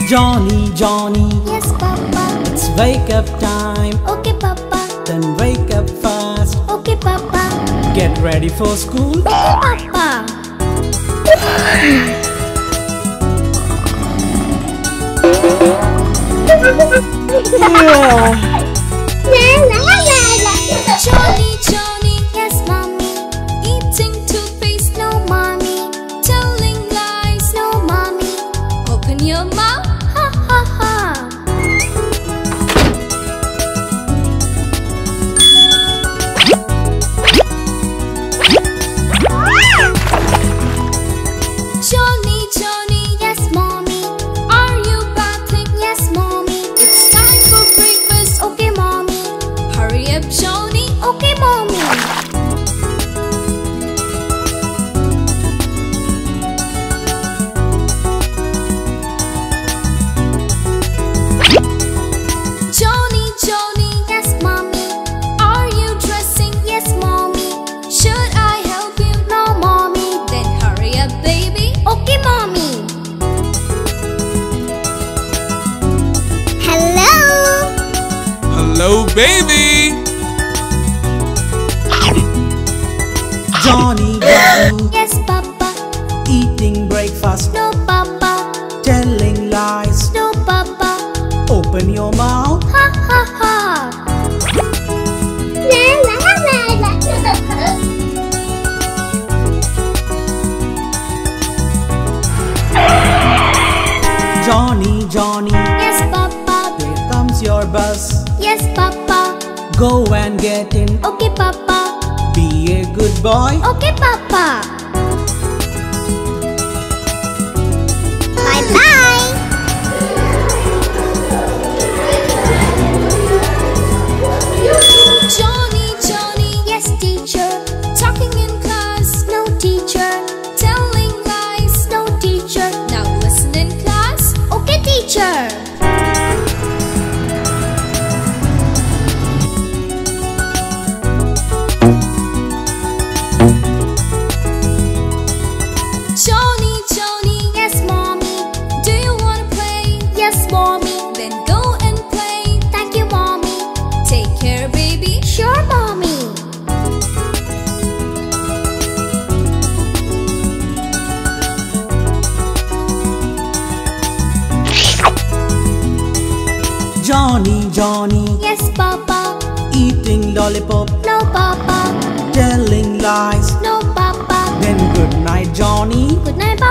Johnny, Johnny, Yes, Papa. it's wake up time. Okay, Papa. Then wake up fast. Okay, Papa. Get ready for school. Okay, Papa. Johnny, Johnny, yes, mommy. Eating toothpaste, no, mommy. Telling lies, no, mommy. Open your mouth, ha ha ha. Johnny, Johnny, yes, mommy. Are you bathing? Yes, mommy. It's time for breakfast, okay, mommy. Hurry up, Johnny, okay, mommy. Johnny, Johnny, yes, mommy. Are you dressing? Yes, mommy. Should I help you? No, mommy. Then hurry up, baby. Okay, mommy. Hello. Hello, baby! Johnny, Johnny, Yes, Papa. eating breakfast. No, Papa. Telling lies. No, Papa. Open your mouth. Ha ha ha. Johnny, Johnny, Yes, Papa. here comes your bus. Yes, Papa. Go and get in. Okay, Papa. Be a good boy. Okay, Papa. Bye-bye. Johnny, Johnny, yes, teacher. Talking in class, no, teacher. Telling lies, no, teacher. Now listen in class. Okay, teacher. Johnny, Johnny, yes, mommy. Do you wanna play? Yes, mommy. Then go and play. Thank you, mommy. Take care, baby. Sure, mommy. Johnny, Johnny, Yes, Papa. eating lollipop. No, Papa. Telling lies. No, Papa. Then good night, Johnny. Good night, Papa.